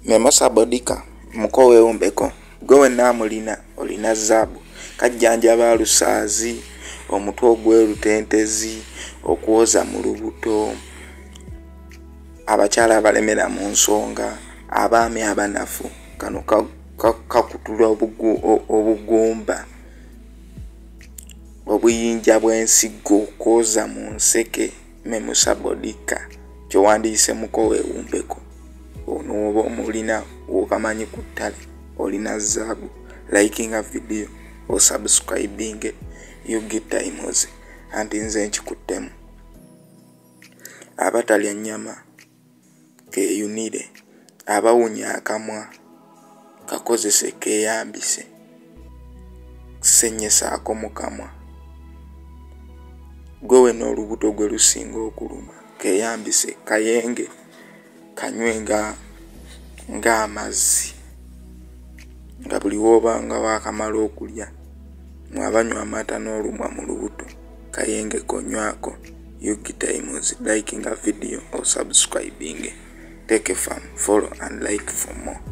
Memosa Bodika mukowe umbeko gwe namulina olina zaabu kajjanjaba lusaazi omutwe ogwerutentezi okuwoza mu lubuto abakyala abalemera mu nsonga abaami abanafu kano kakutula obugumba obuyinja bw'ensigo kwoza mu nseke. Memosa Bodika kyewandiyise mukowe umbeko ono oba omulina okamanyi ku ttale olina zaabu. Likinga video o subscribing you get times anti nze nkikuttemu. Abatalya nnyama keeyunire, abawunya akamwa kakozese keeyambise, senyesaako mu kamwa. Gwe wenna olubuto gwe lusinga okuluma keeyambise kayenge kanywe ng'amazzi nga buli w'obanga waakamala okulya mwabanywa amata n'olumwa mu lubuto kayenge konywako. You get times liking a video or subscribing. Take a farm, follow and like for more.